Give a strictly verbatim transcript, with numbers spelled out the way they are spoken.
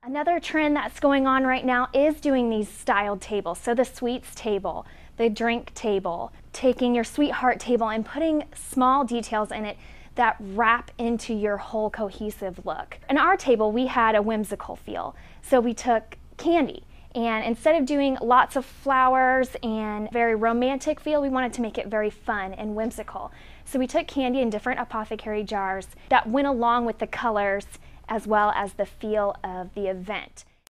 Another trend that's going on right now is doing these styled tables. So the sweets table, the drink table, taking your sweetheart table and putting small details in it that wrap into your whole cohesive look. In our table, we had a whimsical feel. So we took candy, and instead of doing lots of flowers and very romantic feel, we wanted to make it very fun and whimsical. So we took candy in different apothecary jars that went along with the colors as well as the feel of the event.